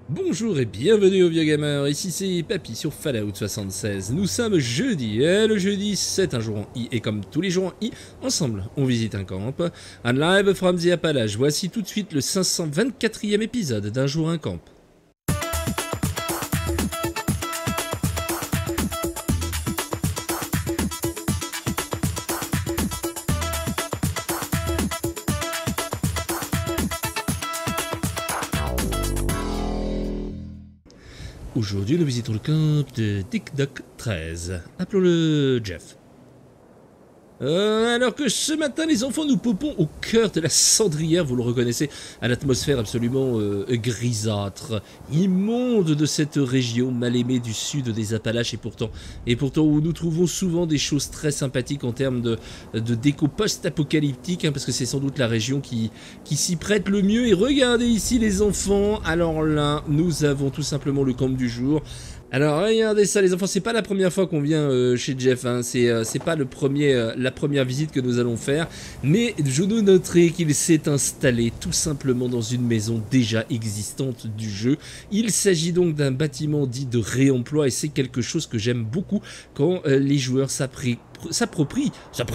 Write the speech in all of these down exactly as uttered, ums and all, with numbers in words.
Bonjour et bienvenue au Vieux Gamer, ici c'est Papy sur Fallout soixante-seize. Nous sommes jeudi, et le jeudi c'est un jour en I, et comme tous les jours en I, ensemble on visite un camp. Un live from the Appalaches, voici tout de suite le cinq cent vingt-quatrième épisode d'un jour un camp. Aujourd'hui, nous visitons le camp de Dig Dug treize. Appelons-le Jeff. Euh, alors que ce matin, les enfants, nous popons au cœur de la cendrière, vous le reconnaissez, à l'atmosphère absolument euh, grisâtre, immonde de cette région mal aimée du sud des Appalaches, et pourtant, et pourtant où nous trouvons souvent des choses très sympathiques en termes de, de déco post-apocalyptique, hein, parce que c'est sans doute la région qui, qui s'y prête le mieux. Et regardez ici les enfants, alors là, nous avons tout simplement le camp du jour. Alors regardez ça les enfants, c'est pas la première fois qu'on vient euh, chez Jeff, hein. c'est euh, pas le premier, euh, la première visite que nous allons faire, mais je nous noterai qu'il s'est installé tout simplement dans une maison déjà existante du jeu. Il s'agit donc d'un bâtiment dit de réemploi et c'est quelque chose que j'aime beaucoup quand euh, les joueurs s'apprient s'approprie,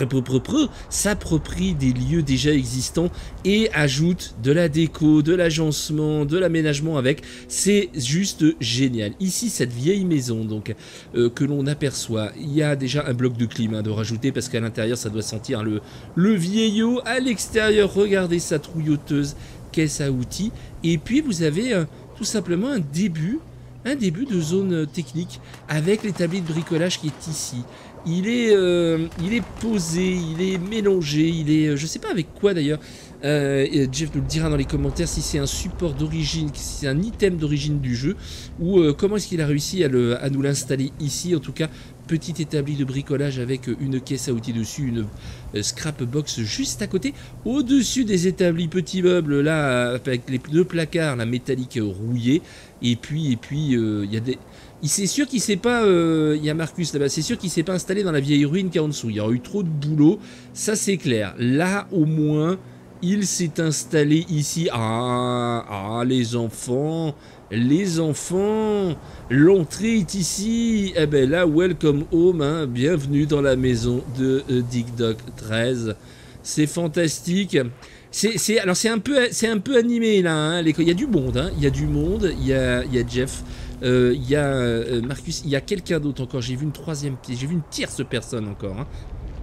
s'approprie des lieux déjà existants et ajoute de la déco, de l'agencement, de l'aménagement avec. C'est juste génial. Ici, cette vieille maison donc euh, que l'on aperçoit, il y a déjà un bloc de clim hein, de rajouter parce qu'à l'intérieur, ça doit sentir le, le vieillot. À l'extérieur, regardez sa trouilloteuse caisse à outils. Et puis, vous avez euh, tout simplement un début, un début de zone technique avec l'établi de bricolage qui est ici. Il est, euh, il est posé, il est mélangé, il est, je sais pas avec quoi d'ailleurs. Euh, Jeff nous le dira dans les commentaires si c'est un support d'origine, si c'est un item d'origine du jeu ou euh, comment est-ce qu'il a réussi à, le, à nous l'installer ici. En tout cas, petit établi de bricolage avec une caisse à outils dessus, une euh, scrap box juste à côté. Au-dessus des établis, petits meubles là avec les deux placards, la métallique rouillée. Et puis, et puis, il euh, y a des... C'est sûr qu'il s'est pas... Il euh, y a Marcus là-bas, c'est sûr qu'il s'est pas installé dans la vieille ruine qu'il y a en dessous. Il y aura eu trop de boulot, ça c'est clair. Là, au moins, il s'est installé ici. Ah, ah, les enfants, les enfants, l'entrée est ici. Eh ben là, welcome home, hein. Bienvenue dans la maison de euh, Dig Dug treize. C'est fantastique. C'est, alors c'est un peu, c'est un peu animé là. Hein. Il y a du monde, hein. Il y a du monde. Il y a, il y a Jeff. Il euh, y a euh, Marcus, il y a quelqu'un d'autre encore, j'ai vu une troisième pièce, j'ai vu une tierce personne encore. Hein.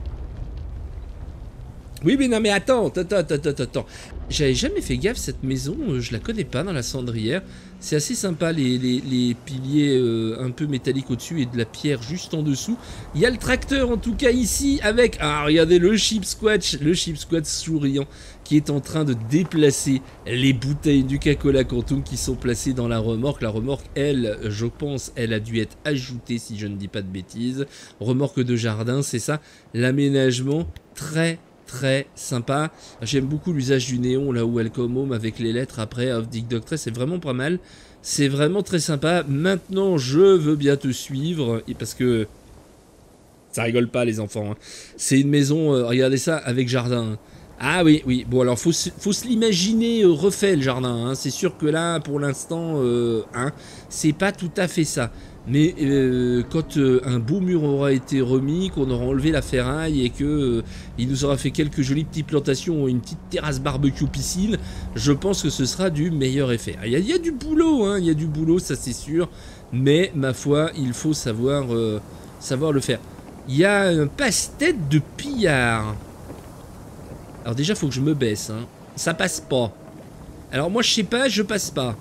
Oui mais non mais attends, attends, attends, attends, attends. J'avais jamais fait gaffe, cette maison, euh, je la connais pas dans la cendrière. C'est assez sympa, les, les, les piliers euh, un peu métalliques au-dessus et de la pierre juste en dessous. Il y a le tracteur en tout cas ici avec, ah regardez le Sheep Squatch, le Sheep Squatch souriant qui est en train de déplacer les bouteilles du Coca-Cola Quantum qui sont placées dans la remorque. La remorque, elle, je pense, elle a dû être ajoutée si je ne dis pas de bêtises. Remorque de jardin, c'est ça, l'aménagement très très sympa. J'aime beaucoup l'usage du néon là où Welcome Home avec les lettres après of Dig Dug treize, c'est vraiment pas mal. C'est vraiment très sympa. Maintenant, je veux bien te suivre et parce que ça rigole pas les enfants. Hein. C'est une maison, euh, regardez ça, avec jardin. Ah oui, oui. Bon alors, faut, faut se l'imaginer euh, refait le jardin. Hein. C'est sûr que là, pour l'instant, euh, hein, c'est pas tout à fait ça. Mais euh, quand euh, un beau mur aura été remis, qu'on aura enlevé la ferraille et que euh, il nous aura fait quelques jolies petites plantations, une petite terrasse barbecue piscine, je pense que ce sera du meilleur effet. Il y a, il y a du boulot, hein, il y a du boulot, ça c'est sûr. Mais ma foi, il faut savoir, euh, savoir le faire. Il y a un passe-tête de pillard. Alors déjà, faut que je me baisse. Hein. Ça passe pas. Alors moi, je sais pas, je passe pas.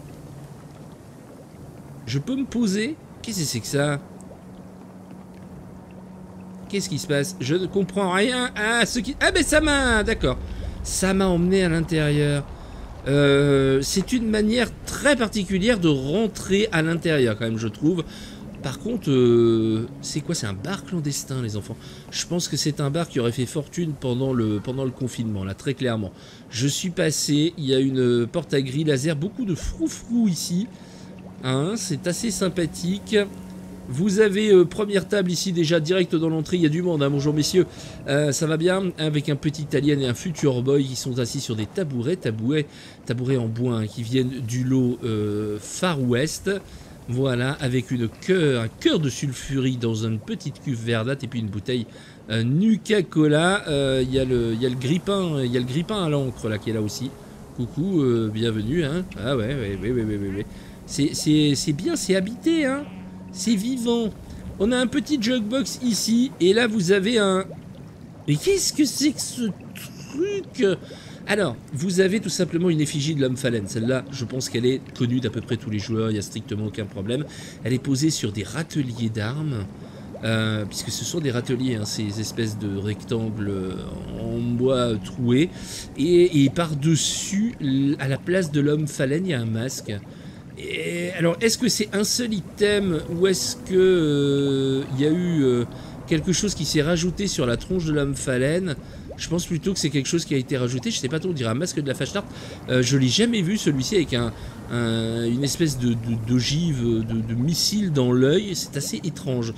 Je peux me poser? Qu'est-ce que c'est que ça? Qu'est-ce qui se passe? Je ne comprends rien. Ah, ce qui... ah ben ça m'a... D'accord. Ça m'a emmené à l'intérieur. Euh, c'est une manière très particulière de rentrer à l'intérieur, quand même, je trouve. Par contre, euh, c'est quoi? C'est un bar clandestin, les enfants. Je pense que c'est un bar qui aurait fait fortune pendant le, pendant le confinement, là, très clairement. Je suis passé, il y a une porte à grille laser, beaucoup de froufrou ici. Hein, c'est assez sympathique. Vous avez euh, première table ici déjà direct dans l'entrée, il y a du monde, hein. Bonjour messieurs, euh, ça va bien, avec un petit alien et un future boy qui sont assis sur des tabourets, tabourets, tabourets en bois hein, qui viennent du lot euh, Far West. Voilà, avec une cœur, un cœur de sulfurie dans une petite cuve verdâtre et puis une bouteille euh, Nuka-Cola. Il euh, y, y a le grippin, il y a le grippin à l'encre là qui est là aussi. Coucou, euh, bienvenue. Hein. Ah ouais, ouais, ouais, ouais, ouais, ouais. C'est bien, c'est habité, hein. C'est vivant. On a un petit jukebox ici et là vous avez un. Mais qu'est-ce que c'est que ce truc? Alors, vous avez tout simplement une effigie de l'homme phalène. Celle-là, je pense qu'elle est connue d'à peu près tous les joueurs, il n'y a strictement aucun problème. Elle est posée sur des râteliers d'armes, euh, puisque ce sont des râteliers, hein, ces espèces de rectangles en bois troués. Et, et par-dessus, à la place de l'homme phalène, il y a un masque. Et, alors, est-ce que c'est un seul item ou est-ce que euh, il y a eu euh, quelque chose qui s'est rajouté sur la tronche de l'homme phalène? Je pense plutôt que c'est quelque chose qui a été rajouté. Je sais pas trop, on dirait un masque de la Fash'Tart. Euh, je l'ai jamais vu celui-ci avec un, un, une espèce de, de, d'ogive, de, de missile dans l'œil. C'est assez étrange.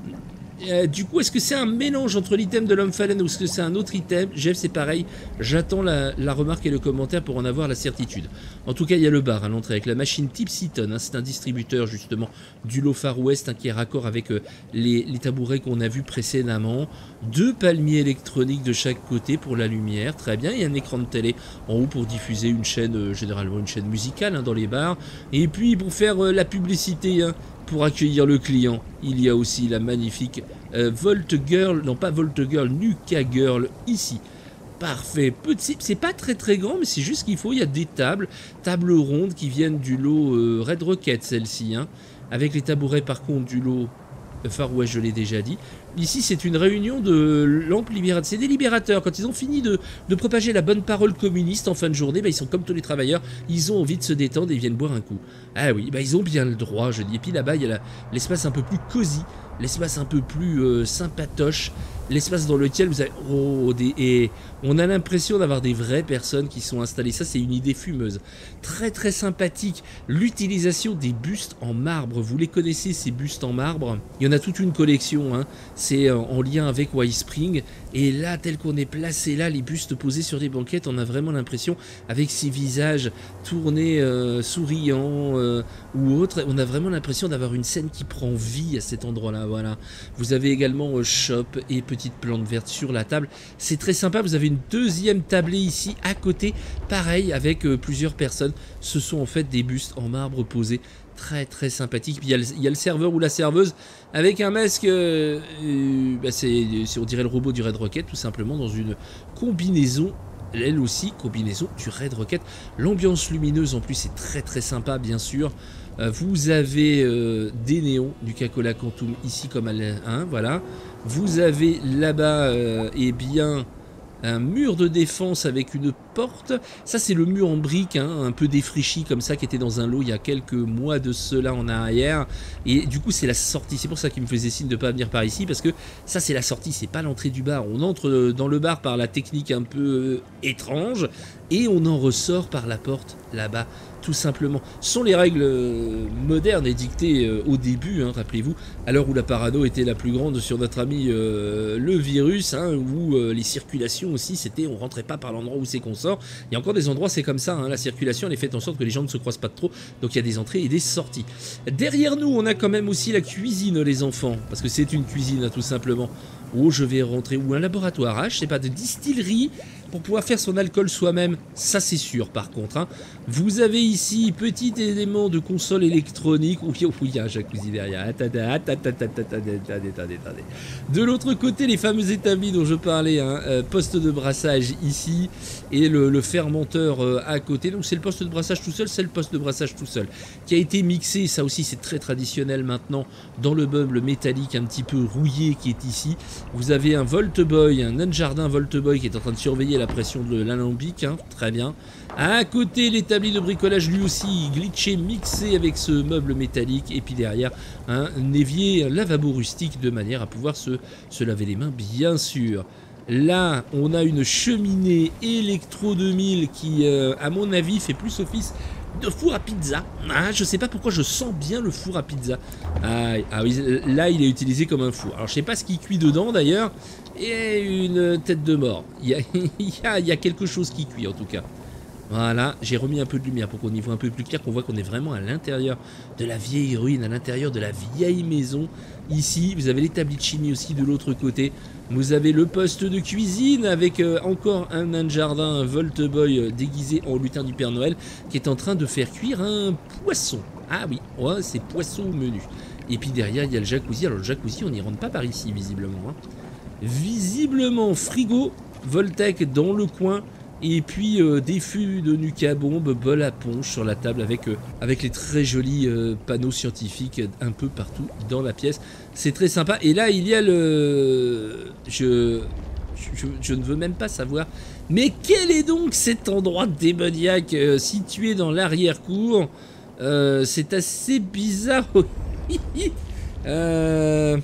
Euh, du coup, est-ce que c'est un mélange entre l'item de l'homme phalène ou est-ce que c'est un autre item? Jeff, c'est pareil. J'attends la, la remarque et le commentaire pour en avoir la certitude. En tout cas, il y a le bar à l'entrée avec la machine Tipsyton. Hein, c'est un distributeur justement du lot Far West hein, qui est raccord avec euh, les, les tabourets qu'on a vus précédemment. Deux palmiers électroniques de chaque côté pour la lumière. Très bien. Il y a un écran de télé en haut pour diffuser une chaîne, euh, généralement une chaîne musicale hein, dans les bars. Et puis pour faire euh, la publicité. Hein, pour accueillir le client, il y a aussi la magnifique euh, Volt Girl, non pas Volt Girl, Nuka Girl, ici. Parfait, petit, c'est pas très très grand, mais c'est juste qu'il faut, il y a des tables, tables rondes qui viennent du lot euh, Red Rocket, celle-ci, hein, avec les tabourets par contre du lot Far West, je l'ai déjà dit. Ici, c'est une réunion de lampes libérateurs. C'est des libérateurs. Quand ils ont fini de, de propager la bonne parole communiste en fin de journée, bah, ils sont comme tous les travailleurs. Ils ont envie de se détendre et ils viennent boire un coup. Ah oui, bah, ils ont bien le droit, je dis. Et puis là-bas, il y a l'espace un peu plus cosy, l'espace un peu plus euh, sympatoche, l'espace dans lequel vous avez... Oh, des... Et on a l'impression d'avoir des vraies personnes qui sont installées. Ça, c'est une idée fumeuse. Très, très sympathique. L'utilisation des bustes en marbre. Vous les connaissez, ces bustes en marbre? Il y en a toute une collection, hein. C'est en lien avec White Spring. Et là, tel qu'on est placé là, les bustes posés sur des banquettes, on a vraiment l'impression, avec ces visages tournés, euh, souriants euh, ou autres, on a vraiment l'impression d'avoir une scène qui prend vie à cet endroit-là. Voilà. Vous avez également euh, shop et petite plante verte sur la table. C'est très sympa. Vous avez une deuxième tablée ici à côté, pareil, avec euh, plusieurs personnes. Ce sont en fait des bustes en marbre posés. Très très sympathique. Puis il y, a le, il y a le serveur ou la serveuse avec un masque, euh, euh, bah c'est, on dirait le robot du Red Rocket tout simplement, dans une combinaison, elle aussi combinaison du Red Rocket. L'ambiance lumineuse en plus c'est très très sympa bien sûr. Euh, vous avez euh, des néons du Nuka-Cola Quantum ici comme à hein, voilà. Vous avez là-bas euh, eh bien un mur de défense avec une porte. Ça c'est le mur en briques hein, un peu défraîchi comme ça qui était dans un lot il y a quelques mois de cela en arrière et du coup c'est la sortie. C'est pour ça qu'il me faisait signe de ne pas venir par ici parce que ça c'est la sortie, c'est pas l'entrée du bar. On entre dans le bar par la technique un peu étrange et on en ressort par la porte là-bas tout simplement. Ce sont les règles modernes et dictées euh, au début, hein, rappelez-vous, à l'heure où la parano était la plus grande sur notre ami euh, le virus, hein, où euh, les circulations aussi, c'était on rentrait pas par l'endroit où c'est qu'on sort. Il y a encore des endroits, c'est comme ça, hein, la circulation elle est faite en sorte que les gens ne se croisent pas trop, donc il y a des entrées et des sorties. Derrière nous, on a quand même aussi la cuisine, les enfants, parce que c'est une cuisine, hein, tout simplement. Oh, je vais rentrer, ou un laboratoire, hein, je sais pas, de distillerie, pour pouvoir faire son alcool soi-même, ça c'est sûr par contre. Hein. Vous avez ici petit élément de console électronique. Oui, oui, il y a un jacuzzi derrière. Attendez, attendez, attendez, attendez, attendez, attendez. De l'autre côté, les fameux établis dont je parlais, hein, euh, poste de brassage ici et le, le fermenteur euh, à côté. Donc c'est le poste de brassage tout seul, c'est le poste de brassage tout seul qui a été mixé. Ça aussi c'est très traditionnel maintenant dans le meuble métallique un petit peu rouillé qui est ici. Vous avez un Volt Boy, un nain de jardin Volt Boy qui est en train de surveiller la pression de l'alambic, hein, très bien. À côté, l'établi de bricolage lui aussi glitché, mixé avec ce meuble métallique. Et puis derrière, un évier, un lavabo rustique de manière à pouvoir se, se laver les mains, bien sûr. Là, on a une cheminée Electro deux mille qui, euh, à mon avis, fait plus office de four à pizza. Ah, je sais pas pourquoi je sens bien le four à pizza. Ah, ah oui, là il est utilisé comme un four. Alors je sais pas ce qui cuit dedans d'ailleurs. Et une tête de mort. Il y a, il y a, il y a quelque chose qui cuit en tout cas. Voilà, j'ai remis un peu de lumière pour qu'on y voit un peu plus clair, qu'on voit qu'on est vraiment à l'intérieur de la vieille ruine, à l'intérieur de la vieille maison. Ici, vous avez l'établi de chimie aussi de l'autre côté. Vous avez le poste de cuisine avec euh, encore un nain de jardin, un Volt Boy euh, déguisé en lutin du Père Noël qui est en train de faire cuire un poisson. Ah oui, ouais, c'est poisson au menu. Et puis derrière, il y a le jacuzzi. Alors le jacuzzi, on n'y rentre pas par ici, visiblement. Hein. Visiblement, frigo, Voltec dans le coin. Et puis euh, des fûts de nuque à bombe, bol à ponche sur la table avec, euh, avec les très jolis euh, panneaux scientifiques un peu partout dans la pièce. C'est très sympa. Et là, il y a le... Je... Je, je ne veux même pas savoir. Mais quel est donc cet endroit démoniaque euh, situé dans l'arrière-cour? euh, C'est assez bizarre. euh...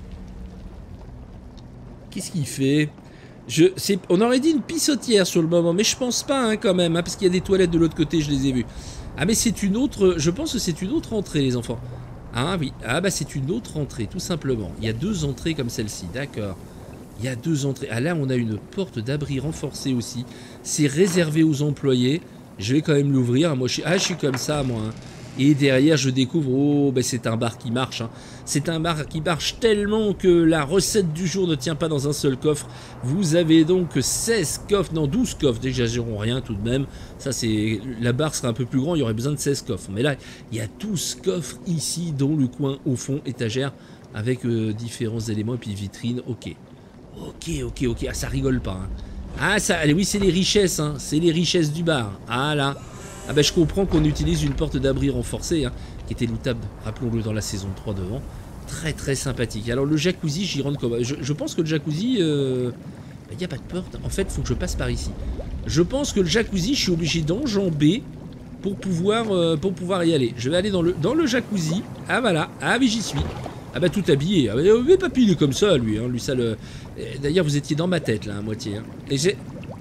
Qu'est-ce qu'il fait? Je, on aurait dit une pissotière sur le moment, mais je pense pas hein, quand même, hein, parce qu'il y a des toilettes de l'autre côté, je les ai vues. Ah mais c'est une autre, je pense que c'est une autre entrée les enfants. Ah oui, ah bah c'est une autre entrée, tout simplement. Il y a deux entrées comme celle-ci, d'accord. Il y a deux entrées. Ah là on a une porte d'abri renforcée aussi. C'est réservé aux employés. Je vais quand même l'ouvrir. Moi je suis, ah je suis comme ça moi. Hein. Et derrière je découvre, oh bah c'est un bar qui marche. Hein. C'est un bar qui marche tellement que la recette du jour ne tient pas dans un seul coffre. Vous avez donc seize coffres, non douze coffres, n'exagérons rien tout de même. Ça c'est, la barre serait un peu plus grand, il y aurait besoin de seize coffres. Mais là, il y a douze coffres ici dans le coin, au fond, étagère, avec euh, différents éléments et puis vitrines. Ok, ok, ok, ok, ah ça rigole pas. Hein. Ah ça, oui c'est les richesses, hein. C'est les richesses du bar. Ah là. Ah ben je comprends qu'on utilise une porte d'abri renforcée, hein, qui était lootable, rappelons-le, dans la saison trois devant. Très très sympathique. Alors le jacuzzi, j'y rentre comme... Je, je pense que le jacuzzi... Il euh... n'y a pas de porte. En fait, il faut que je passe par ici. Je pense que le jacuzzi, je suis obligé d'enjamber pour pouvoir, euh, pour pouvoir y aller. Je vais aller dans le, dans le jacuzzi. Ah voilà. Ah oui, j'y suis. Ah bah tout habillé. Ah, mais papy, il est comme ça, lui. Hein. Lui ça le... D'ailleurs, vous étiez dans ma tête, là, à moitié. Hein. Et j'ai...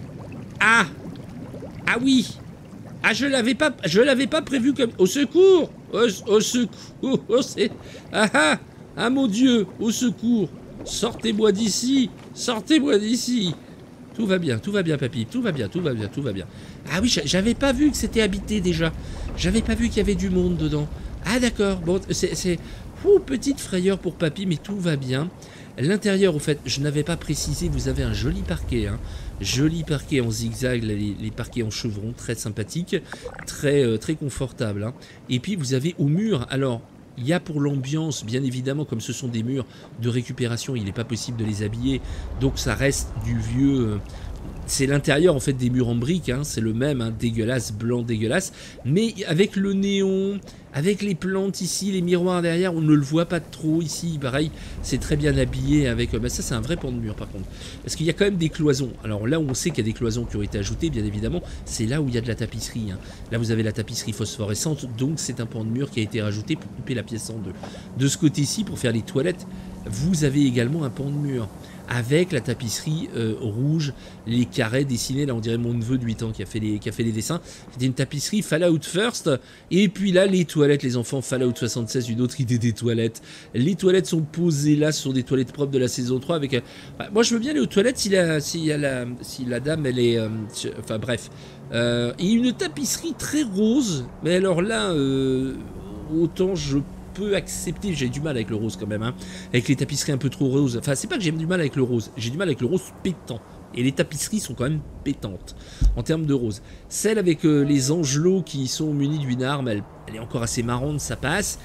Ah Ah oui. Ah, je l'avais pas, je l'avais pas prévu comme... Au secours. Au, au secours. Oh, c'est... Ah ah. Ah mon Dieu, au secours. Sortez-moi d'ici. Sortez-moi d'ici. Tout va bien, tout va bien, papy. Tout va bien, tout va bien, tout va bien. Ah oui, j'avais pas vu que c'était habité déjà. J'avais pas vu qu'il y avait du monde dedans. Ah d'accord, bon, c'est... Petite frayeur pour papy, mais tout va bien. L'intérieur, au fait, je n'avais pas précisé, vous avez un joli parquet. Hein. Joli parquet en zigzag, les, les parquets en chevron, très sympathique. Très, euh, très confortable. Hein. Et puis, vous avez au mur, alors... Il y a pour l'ambiance, bien évidemment, comme ce sont des murs de récupération, il n'est pas possible de les habiller. Donc ça reste du vieux... Euh, c'est l'intérieur en fait des murs en briques, hein, c'est le même, hein, dégueulasse, blanc dégueulasse. Mais avec le néon, avec les plantes ici, les miroirs derrière, on ne le voit pas trop ici. Pareil, c'est très bien habillé avec... Euh, bah ça c'est un vrai pan de mur par contre. Parce qu'il y a quand même des cloisons. Alors là où on sait qu'il y a des cloisons qui ont été ajoutées, bien évidemment, c'est là où il y a de la tapisserie. Hein. Là vous avez la tapisserie phosphorescente, donc c'est un pan de mur qui a été rajouté pour couper la pièce en deux. De ce côté-ci, pour faire les toilettes, vous avez également un pan de mur. Avec la tapisserie euh, rouge, les carrés dessinés, là on dirait mon neveu de huit ans qui a fait les, qui a fait les dessins. C'était une tapisserie Fallout First. Et puis là, les toilettes, les enfants, Fallout soixante-seize, une autre idée des toilettes. Les toilettes sont posées là, ce sont des toilettes propres de la saison trois. Avec, euh, bah, moi je veux bien aller aux toilettes si la, si y a la, si la dame, elle est... Euh, enfin bref. Euh, et une tapisserie très rose. Mais alors là, euh, autant je peux accepter, j'ai du mal avec le rose quand même, hein, avec les tapisseries un peu trop roses. Enfin, c'est pas que j'ai du mal avec le rose, j'ai du mal avec le rose pétant. Et les tapisseries sont quand même pétantes en termes de rose. Celle avec euh, les angelots qui sont munis d'une arme, elle, elle est encore assez marrante, ça passe.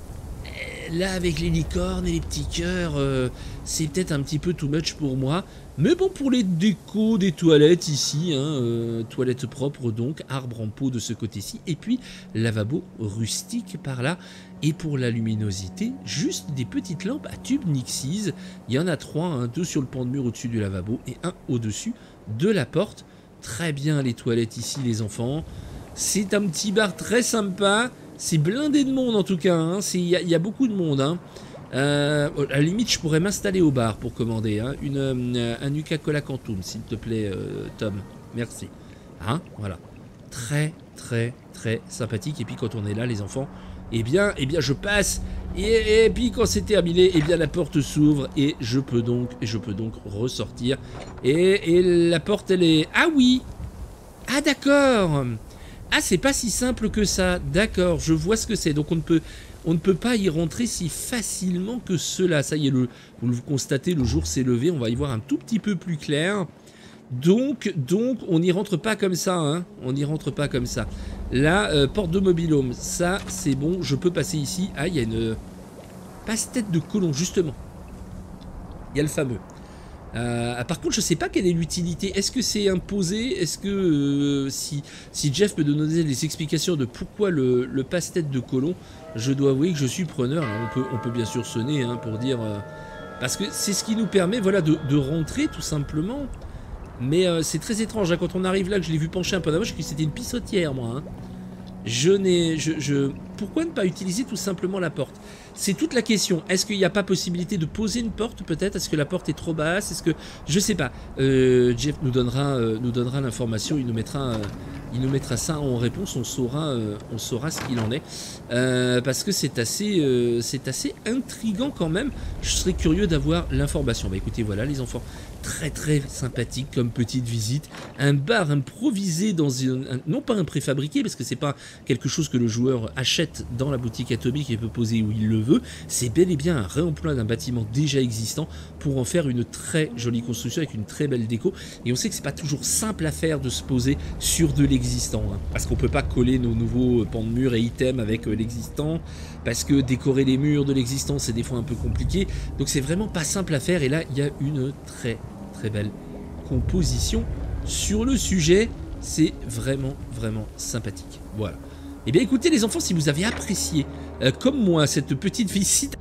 Et là, avec les licornes et les petits cœurs, euh, c'est peut-être un petit peu too much pour moi. Mais bon, pour les décos des toilettes ici, hein, euh, toilettes propres donc, arbre en pot de ce côté-ci, et puis lavabo rustique par là. Et pour la luminosité, juste des petites lampes à tube Nixies. Il y en a trois, hein, deux sur le pan de mur au-dessus du lavabo et un au-dessus de la porte. Très bien les toilettes ici les enfants. C'est un petit bar très sympa. C'est blindé de monde en tout cas. Hein. Il y, y a beaucoup de monde. Hein. Euh, à la limite, je pourrais m'installer au bar pour commander hein, une, euh, un Nuka Cola Quantum, s'il te plaît, euh, Tom. Merci. Hein, voilà. très très très sympathique. Et puis quand on est là les enfants, eh bien, eh bien je passe et, et puis quand c'est terminé, eh bien la porte s'ouvre et je peux donc je peux donc ressortir et, et la porte elle est... Ah oui. Ah d'accord. Ah c'est pas si simple que ça. D'accord, je vois ce que c'est. Donc on ne peut on ne peut pas y rentrer si facilement que cela. Ça y est, le, vous le constatez, le jour s'est levé. On va y voir un tout petit peu plus clair. Donc, donc on n'y rentre pas comme ça, hein. On n'y rentre pas comme ça. Là, euh, porte de mobil-home, ça c'est bon, je peux passer ici. Ah, il y a une passe-tête de colon, justement. Il y a le fameux. Euh, par contre, je sais pas quelle est l'utilité. Est-ce que c'est imposé? Est-ce que euh, si, si Jeff peut nous donner les explications de pourquoi le, le passe-tête de colon, je dois avouer que je suis preneur. On peut, on peut bien sûr sonner hein, pour dire... Euh, parce que c'est ce qui nous permet voilà, de, de rentrer tout simplement. Mais euh, c'est très étrange, hein, quand on arrive là, que je l'ai vu pencher un peu d'avant, je crois que c'était une pissotière, moi. Hein. Je n'ai... Je, je... Pourquoi ne pas utiliser tout simplement la porte? C'est toute la question. Est-ce qu'il n'y a pas possibilité de poser une porte, peut-être? Est-ce que la porte est trop basse? Est-ce que... Je sais pas. Euh, Jeff nous donnera, euh, nous donnera l'information, il nous mettra... Euh, il nous mettra ça en réponse, on saura, euh, on saura ce qu'il en est. Euh, parce que c'est assez, euh, c'est assez intriguant quand même. Je serais curieux d'avoir l'information. Bah écoutez, voilà les enfants. Très très sympathique comme petite visite. Un bar improvisé dans une... Un, non pas un préfabriqué, parce que c'est pas quelque chose que le joueur achète dans la boutique atomique et peut poser où il le veut. C'est bel et bien un réemploi d'un bâtiment déjà existant pour en faire une très jolie construction avec une très belle déco. Et on sait que c'est pas toujours simple à faire de se poser sur de l'existant. Hein, parce qu'on peut pas coller nos nouveaux pans de mur et items avec euh, l'existant. Parce que décorer les murs de l'existant, c'est des fois un peu compliqué. Donc c'est vraiment pas simple à faire. Et là, il y a une très très belle composition sur le sujet. C'est vraiment vraiment sympathique. Voilà. Et bien écoutez les enfants, si vous avez apprécié euh, comme moi cette petite visite,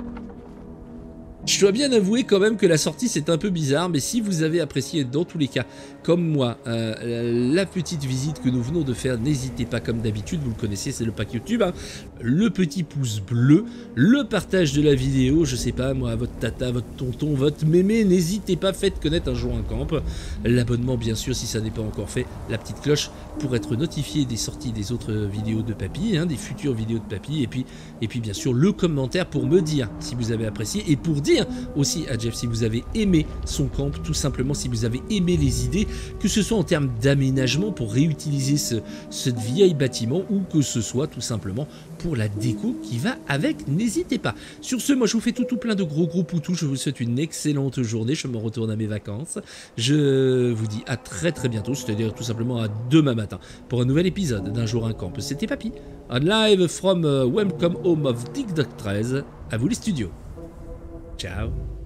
je dois bien avouer quand même que la sortie c'est un peu bizarre, mais si vous avez apprécié dans tous les cas, comme moi, euh, la petite visite que nous venons de faire, n'hésitez pas comme d'habitude, vous le connaissez, c'est le pack YouTube, hein, le petit pouce bleu, le partage de la vidéo, je sais pas moi, votre tata, votre tonton, votre mémé, n'hésitez pas, faites connaître un jour un camp, l'abonnement bien sûr si ça n'est pas encore fait, la petite cloche pour être notifié des sorties des autres vidéos de Papy, hein, des futures vidéos de Papy, et puis, et puis bien sûr le commentaire pour me dire si vous avez apprécié et pour dire aussi à Jeff si vous avez aimé son camp, tout simplement si vous avez aimé les idées, que ce soit en termes d'aménagement pour réutiliser ce, ce vieil bâtiment ou que ce soit tout simplement pour la déco qui va avec, n'hésitez pas. Sur ce, moi je vous fais tout tout plein de gros gros poutous, je vous souhaite une excellente journée, je me retourne à mes vacances, je vous dis à très très bientôt, c'est-à-dire tout simplement à demain matin pour un nouvel épisode d'Un jour un camp. C'était Papy, on live from uh, Welcome Home of Dick Duck treize, à vous les studios. Ciao.